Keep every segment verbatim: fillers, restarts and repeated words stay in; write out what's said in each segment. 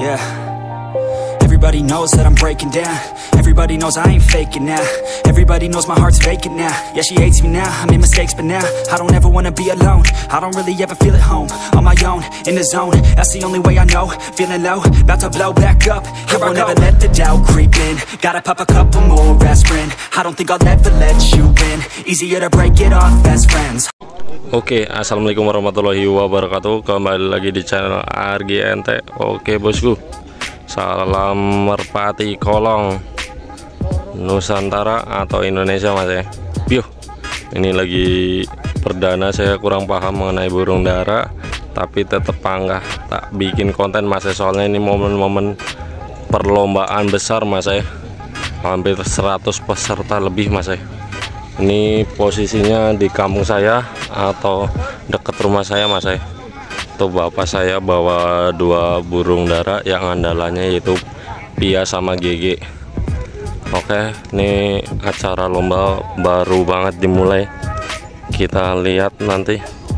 Yeah. Everybody knows that I'm breaking down. Everybody knows I ain't faking now. Everybody knows my heart's vacant now. Yeah, she hates me now, I made mistakes but now I don't ever wanna be alone. I don't really ever feel at home. On my own, in the zone, that's the only way I know. Feeling low, about to blow back up. Here I won't ever let the doubt creep in. Gotta pop a couple more aspirin. I don't think I'll ever let you in. Easier to break it off best friends. Oke, assalamualaikum warahmatullahi wabarakatuh. Kembali lagi di channel A R G N T. Oke bosku, salam merpati kolong Nusantara atau Indonesia mas ya. Piuh, ini lagi perdana, saya kurang paham mengenai burung dara, tapi tetap panggah tak bikin konten mas ya. Soalnya ini momen-momen perlombaan besar mas ya, hampir seratus peserta lebih mas ya. Ini posisinya di kampung saya atau dekat rumah saya mas ya. Tuh bapak saya bawa dua burung dara yang andalannya yaitu Pia sama G G. Oke, ini acara lomba baru banget dimulai. Kita lihat nanti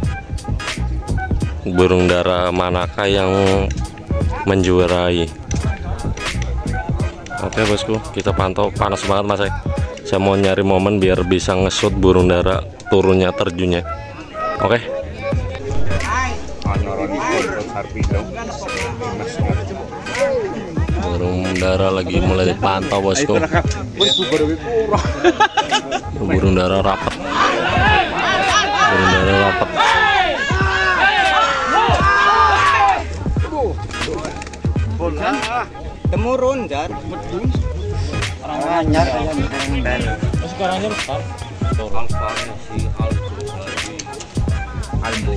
burung dara manakah yang menjuarai. Oke bosku, kita pantau. Panas banget mas ya. Saya mau nyari momen biar bisa nge-shoot burung dara turunnya terjunnya. Oke. Burung dara lagi mulai dipantau bosku. Burung dara rapat. Burung dara rapat. Temurun jar. Orang anyar ayam baru. Sekarangnya besar. Alfanya si Aldo lagi. Aldo.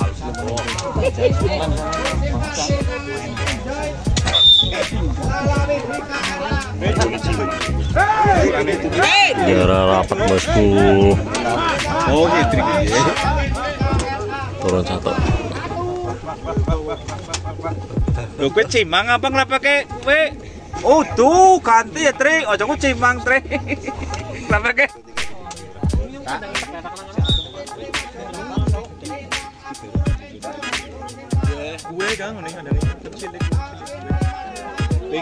Dara rapat bosku. Oh, hitrik. Turun satu. Lho kowe cimang abang lah pakai kowe. Oh tuh ganti ya Tri, ojo ku cimang Tri. Lah pakai. Gue kan ngene dari kecil iki. Ping.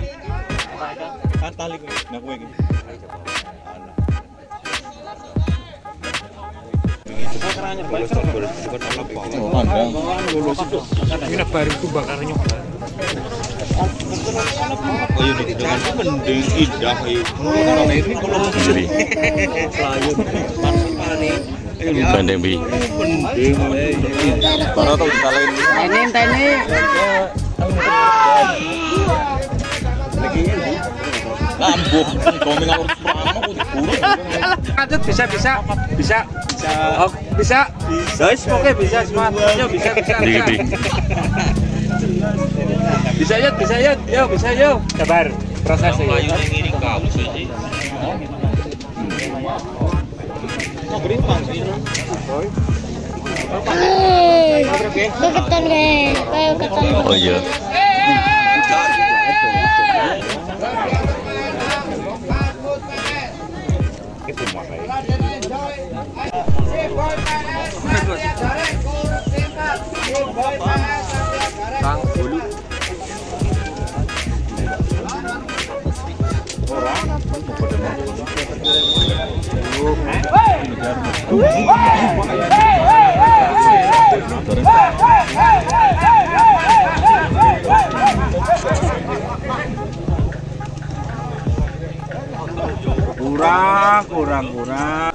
Tali kowe, nah kowe iki. Ini baru itu bakar nyoba. Oh iya dengan mending indah itu. Ini kalau sendiri. Pelayan. Bandeng bi. Mending. Para tahu kita lain. Ini ini. Lambung, komeng harus perang Lanjut bisa bisa bisa bisa oh, bisa bisa oke bisa semuanya bisa bisa bisa bisa yuk bisa yuk yuk bisa yuk sabar prosesnya ini kau sih mau beri pangsi ketan guys kayak ketan Oh iya. Kang dulu kurang kurang kurang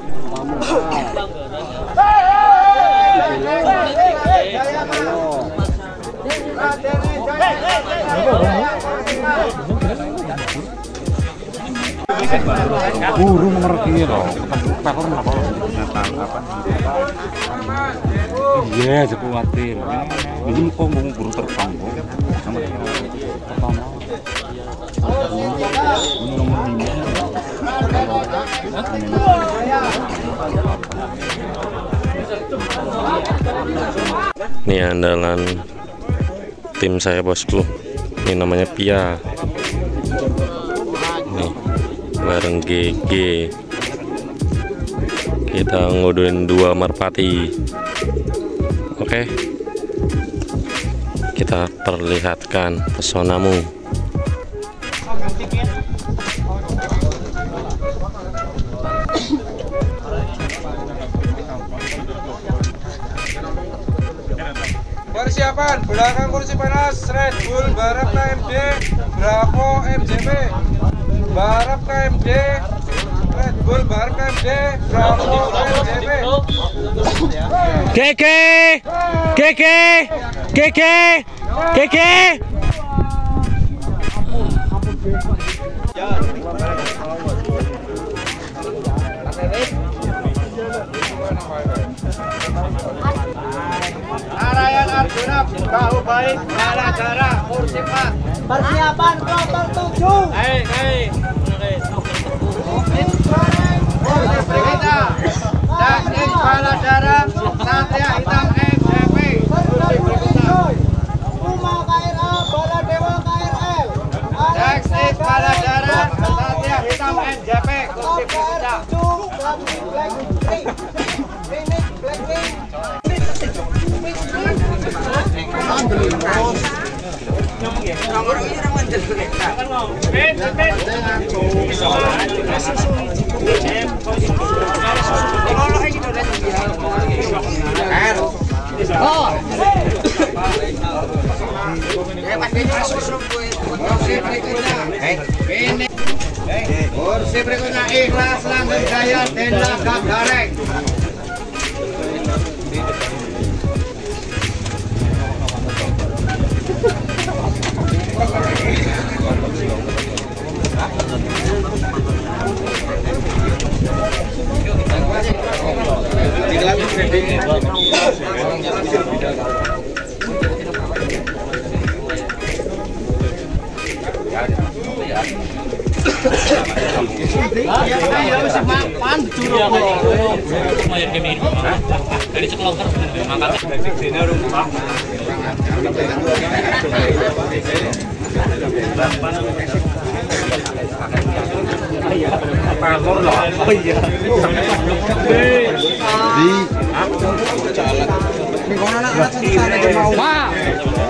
Guru nomor piro? Takon apa? Natal apa? Iya, saya khawatir. Ini kok mau guru terbang kok. Sama pertama. Ini nomor lima. Ini andalan tim saya bosku. Ini namanya Pia. Nih bareng G G. Kita ngodoin dua merpati. Oke. Kita kita perlihatkan pesonamu. Persiapan belakang kursi panas Red Bull Barap K M D Bravo M J P. Barap K M D Red Bull Barap K M D Bravo M J P. Keke Keke Keke Keke Arayan Arjuna bahu baik Baladara kursi empat. Persiapan kloter tujuh. Hei hei. Kursi berikutnya Teknik Baladara Satria Hitam M J P. Kursi berikutnya Puma K R A Baladewa K R L. Teknik Baladara Satria Hitam M J P. Kursi berikutnya Phoenix Blackpink. Kursi berikutnya Ikhlas Langgeng Jaya Tenda Gagareng.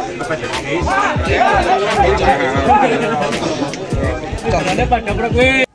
Jangan ada pada